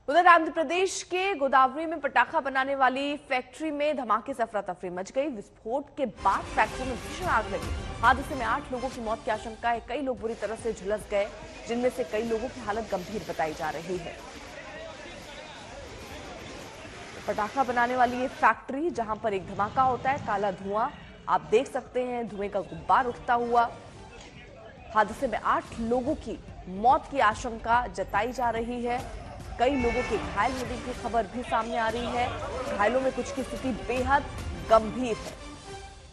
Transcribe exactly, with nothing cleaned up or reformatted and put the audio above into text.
उधर आंध्र प्रदेश के गोदावरी में पटाखा बनाने वाली फैक्ट्री में धमाके से अफरा तफरी मच गई। विस्फोट के बाद फैक्ट्री में भीषण आग लगी। हादसे में आठ लोगों की मौत की आशंका है। कई लोग बुरी तरह से झुलस गए, जिनमें से कई लोगों की हालत गंभीर बताई जा रही है। पटाखा बनाने वाली ये फैक्ट्री, जहां पर एक धमाका होता है, काला धुआं आप देख सकते हैं, धुएं का गुब्बार उठता हुआ। हादसे में आठ लोगों की मौत की आशंका जताई जा रही है। कई लोगों के घायल होने की खबर भी सामने आ रही है। घायलों में कुछ की स्थिति बेहद गंभीर है।